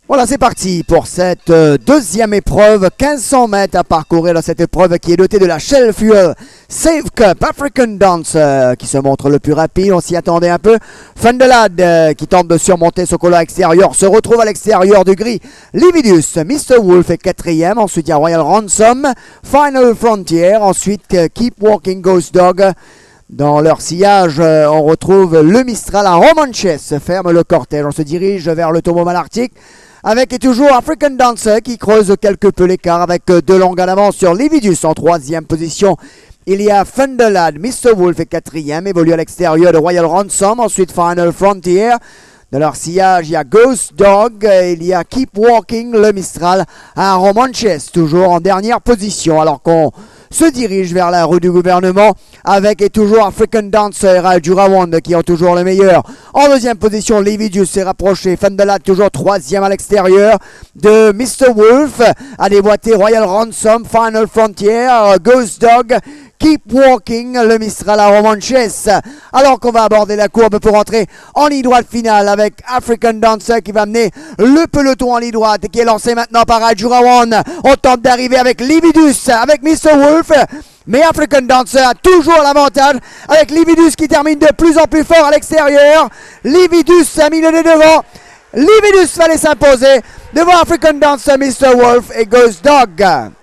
Voilà, c'est parti pour cette deuxième épreuve. 1500 mètres à parcourir dans cette épreuve qui est dotée de la Shell Fuel Save Cup African Dancer qui se montre le plus rapide. On s'y attendait un peu. Fundelad qui tente de surmonter ce col extérieur se retrouve à l'extérieur du gris. Lividus, Mr. Wolf est quatrième. Ensuite, il y a Royal Ransom, Final Frontier. Ensuite, Keep Walking Ghost Dog. Dans leur sillage, on retrouve le Mistral à Romanches. Ferme le cortège. On se dirige vers le Tombeau Malartic. Avec et toujours African Dancer qui creuse quelque peu l'écart avec De Long en avance sur Lividus en troisième position. Il y a Fundelad, Mr. Wolf est quatrième, évolue à l'extérieur de Royal Ransom. Ensuite Final Frontier. Dans leur sillage, il y a Ghost Dog, il y a Keep Walking, le Mistral à Romanches, toujours en dernière position. Alors qu'on se dirige vers la rue du gouvernement avec et toujours African Dancer à Jurawand qui ont toujours le meilleur. En deuxième position, Lividus s'est rapproché. Fundelad toujours troisième à l'extérieur de Mr. Wolf. À déboîter Royal Ransom, Final Frontier, Ghost Dog, Keep Walking, le Mistral à Romanches. Alors qu'on va aborder la courbe pour entrer en ligne droite finale avec African Dancer qui va mener le peloton en ligne droite et qui est lancé maintenant par Adjurawan. On tente d'arriver avec Lividus, avec Mr. Wolf. Mais African Dancer a toujours l'avantage avec Lividus qui termine de plus en plus fort à l'extérieur. Lividus a mis le nez devant. Lividus va aller s'imposer devant African Dancer, Mr. Wolf et Ghost Dog.